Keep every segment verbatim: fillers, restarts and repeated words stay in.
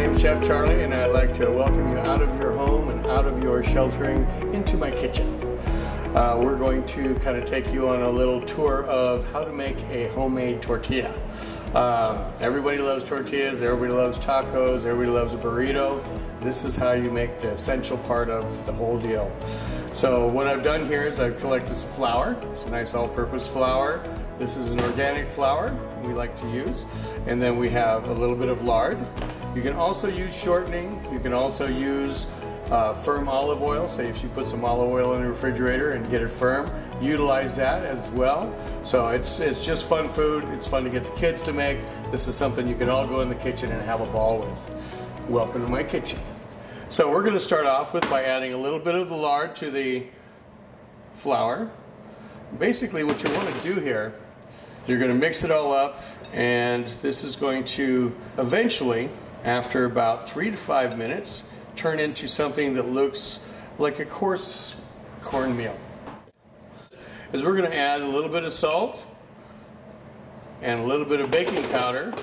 name's Chef Charlie, and I'd like to welcome you out of your home and out of your sheltering into my kitchen. Uh, we're going to kind of take you on a little tour of how to make a homemade tortilla. Uh, everybody loves tortillas, everybody loves tacos, everybody loves a burrito. This is how you make the essential part of the whole deal. So what I've done here is I've collected some flour. It's a nice all-purpose flour. This is an organic flour we like to use. And then we have a little bit of lard. You can also use shortening. You can also use uh, firm olive oil. Say if you put some olive oil in the refrigerator and get it firm, utilize that as well. So it's, it's just fun food. It's fun to get the kids to make. This is something you can all go in the kitchen and have a ball with. Welcome to my kitchen. So we're going to start off with by adding a little bit of the lard to the flour. Basically what you want to do here, you're going to mix it all up, and this is going to eventually, after about three to five minutes, turn into something that looks like a coarse cornmeal. Is we're going to add a little bit of salt and a little bit of baking powder,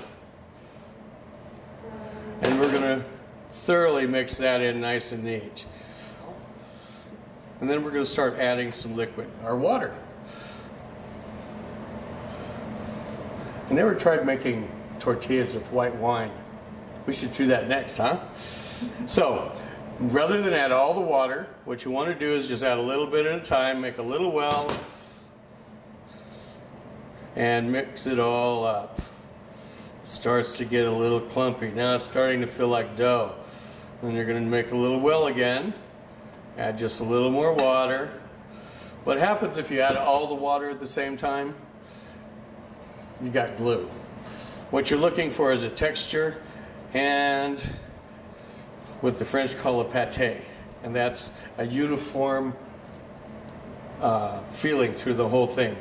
and we're going to thoroughly mix that in nice and neat. And then we're going to start adding some liquid, our water. I never tried making tortillas with white wine. We should do that next, huh? So, rather than add all the water, what you want to do is just add a little bit at a time, make a little well, and mix it all up. It starts to get a little clumpy. Now it's starting to feel like dough. Then you're going to make a little well again, add just a little more water. What happens if you add all the water at the same time? You got glue. What you're looking for is a texture, and what the French call a pâté, and that's a uniform uh, feeling through the whole thing.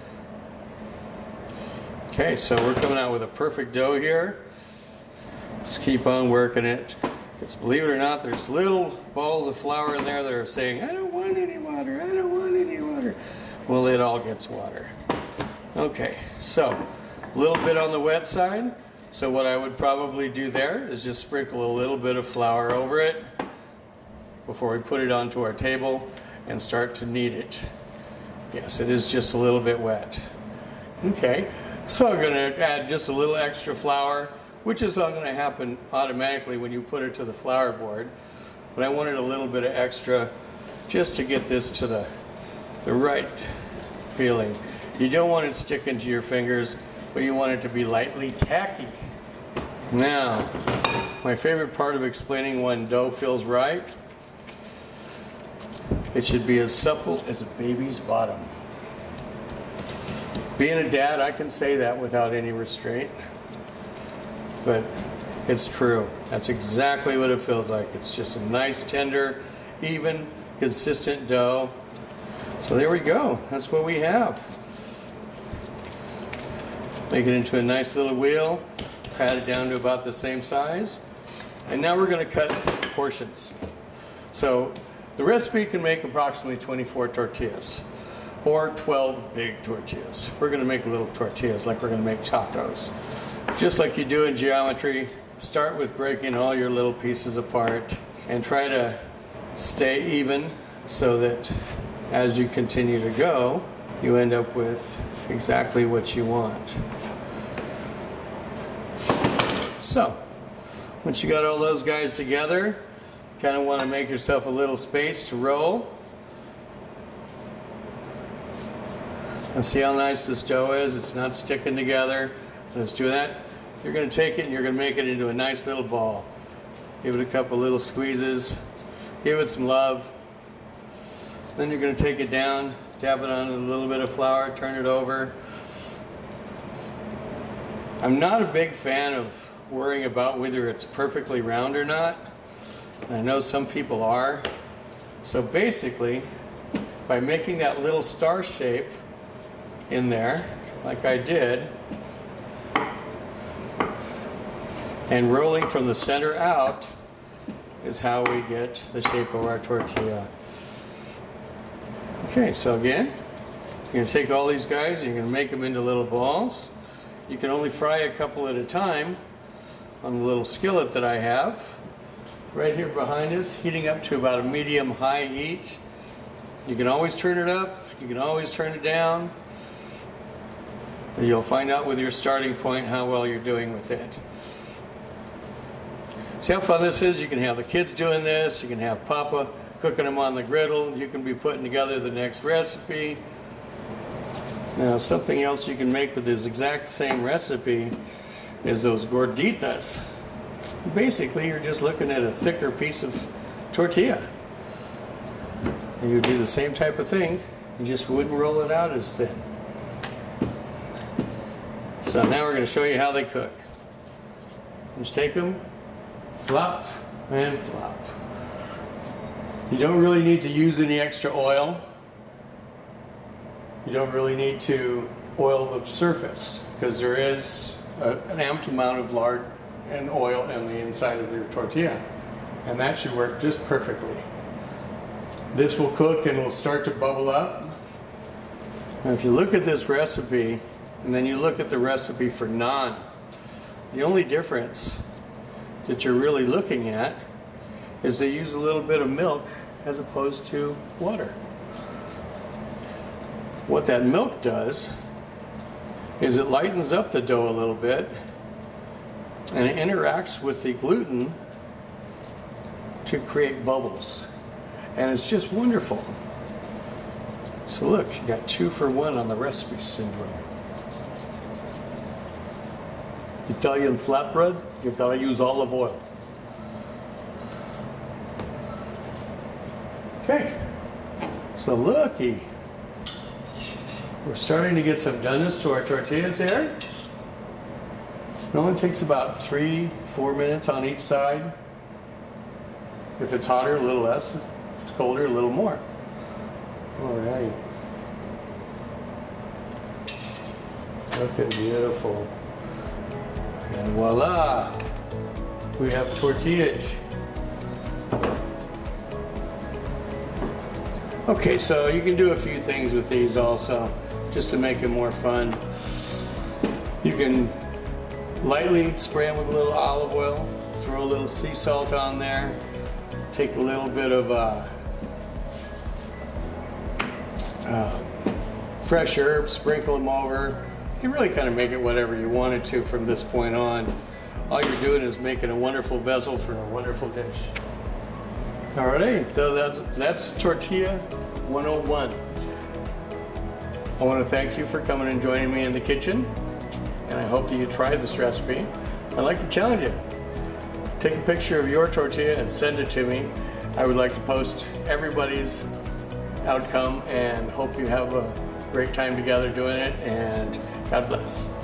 Okay, so we're coming out with a perfect dough here. Just keep on working it, because believe it or not, there's little balls of flour in there that are saying, I don't want any water, I don't want any water. Well, it all gets water. Okay, so a little bit on the wet side. So what I would probably do there is just sprinkle a little bit of flour over it before we put it onto our table and start to knead it. Yes, it is just a little bit wet. Okay, so I'm going to add just a little extra flour, which is not going to happen automatically when you put it to the flour board. But I wanted a little bit of extra just to get this to the, the right feeling. You don't want it sticking to your fingers, but you want it to be lightly tacky. Now, my favorite part of explaining when dough feels right, it should be as supple as a baby's bottom. Being a dad, I can say that without any restraint, but it's true. That's exactly what it feels like. It's just a nice, tender, even, consistent dough. So there we go. That's what we have. Make it into a nice little wheel, pat it down to about the same size, and now we're going to cut portions. So the recipe can make approximately twenty-four tortillas or twelve big tortillas. We're going to make little tortillas like we're going to make tacos. Just like you do in geometry, start with breaking all your little pieces apart and try to stay even so that as you continue to go, you end up with exactly what you want. So, once you got all those guys together, kind of want to make yourself a little space to roll. And see how nice this dough is? It's not sticking together. Let's do that. You're going to take it and you're going to make it into a nice little ball. Give it a couple little squeezes. Give it some love. Then you're going to take it down, dab it on a little bit of flour, turn it over. I'm not a big fan of worrying about whether it's perfectly round or not. And I know some people are. So basically, by making that little star shape in there, like I did, and rolling from the center out is how we get the shape of our tortilla. Okay, so again, you're going to take all these guys and you're going to make them into little balls. You can only fry a couple at a time, on the little skillet that I have right here behind us, heating up to about a medium-high heat. You can always turn it up, you can always turn it down. And you'll find out with your starting point how well you're doing with it. See how fun this is? You can have the kids doing this, you can have Papa cooking them on the griddle, you can be putting together the next recipe. Now something else you can make with this exact same recipe is those gorditas. Basically you're just looking at a thicker piece of tortilla. So you do the same type of thing, you just wouldn't roll it out as thin. So now we're going to show you how they cook. Just take them, flop and flop. You don't really need to use any extra oil. You don't really need to oil the surface because there is a, an ample amount of lard and oil in the inside of your tortilla, and that should work just perfectly. This will cook and will start to bubble up. Now if you look at this recipe and then you look at the recipe for naan, the only difference that you're really looking at is they use a little bit of milk as opposed to water. What that milk does is it lightens up the dough a little bit and it interacts with the gluten to create bubbles, and it's just wonderful. So look, you got two for one on the recipe syndrome. Italian flatbread, you've got to use olive oil. Okay, so looky, we're starting to get some doneness to our tortillas here. It only takes about three, four minutes on each side. If it's hotter, a little less. If it's colder, a little more. All right. Looking beautiful. And voila, we have tortillage. Okay, so you can do a few things with these also, just to make it more fun. You can lightly spray them with a little olive oil, throw a little sea salt on there, take a little bit of uh, uh, fresh herbs, sprinkle them over. You can really kind of make it whatever you wanted to from this point on. All you're doing is making a wonderful vessel for a wonderful dish. All right, so that's, that's Tortilla one oh one. I want to thank you for coming and joining me in the kitchen, and I hope that you try this recipe. I'd like to challenge you. Take a picture of your tortilla and send it to me. I would like to post everybody's outcome and hope you have a great time together doing it, and God bless.